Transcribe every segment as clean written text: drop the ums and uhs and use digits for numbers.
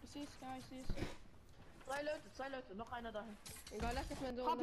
precies, ga precies. Zij luistert, nog einer dahin. Ik ga lekker met door.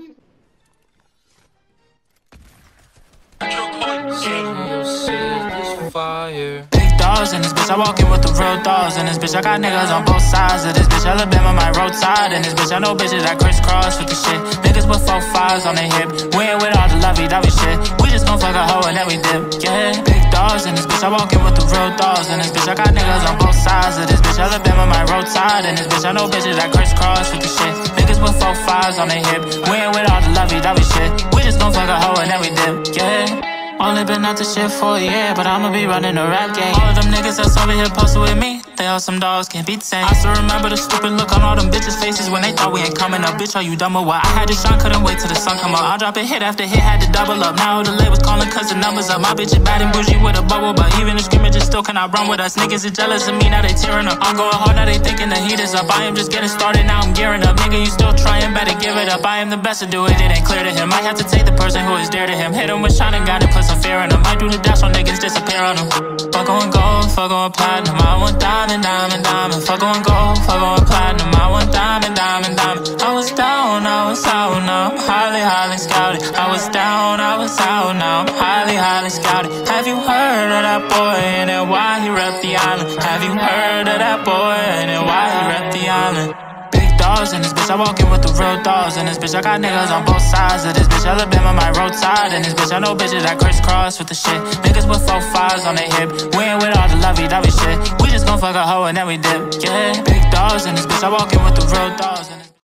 Big dogs in this bitch, I walk in with the real dogs in this bitch. I got niggas on both sides of this bitch. Alabama, my roadside in this bitch. I know bitches that crisscross with the shit. Niggas with 4 5s on their hip. We ain't with all the lovey-dovey shit. We just gon' fuck a hoe and then we dip. Yeah, big dogs in this bitch. I walk in with the real dogs in this bitch. I got niggas on both sides of this bitch. Alabama, my roadside in this bitch. I know bitches that crisscross with the shit. Niggas with 4 5s on their hip. We ain't with all the lovey-dovey shit. We just gon' fuck a hoe and then we dip. Yeah. Only been out the shit for a year, but I'ma be running the rap game. All of them niggas that's over here posted with me, they all some dogs, can't be the same. I still remember the stupid look on all them bitches' faces when they thought we ain't coming up. Bitch, are you dumb or what? I had to shine, couldn't wait till the sun come up. I'll drop a hit after hit, had to double up. Now the labels calling cause the numbers up. My bitch is bad and bougie with a bubble, but even the scrimmages still cannot run with us. Niggas is jealous of me, now they tearing up. I'm going hard, now they thinking the heat is up. I am just getting started, now I'm gearing up. Nigga, you still trying, better give it up. I am the best to do it, it ain't clear to him. I have to take the person who is dear to him. Hit him with shot and gun and put some fear in him. I do the dash on niggas, disappear on them. Fuck on gold, fuck on platinum. I want diamond, diamond, diamond. Fuck on gold, fuck on platinum. I want diamond, diamond, diamond. I was down, I was out, now I'm highly, highly scouted. I was down, I was out, now I'm highly, highly scouted. Have you heard of that boy and then why he rep the island? Have you heard of that boy and then why he rep the island? Dogs in this bitch, I walk in with the real dogs in this bitch. I got niggas on both sides of this bitch. Alabama, my roadside in this bitch. I know bitches that crisscross with the shit. Niggas with 4 5s on their hip. We ain't with all the lovey-dovey shit. We just gon' fuck a hoe and then we dip. Yeah, big dogs in this bitch. I walk in with the real dogs in this bitch.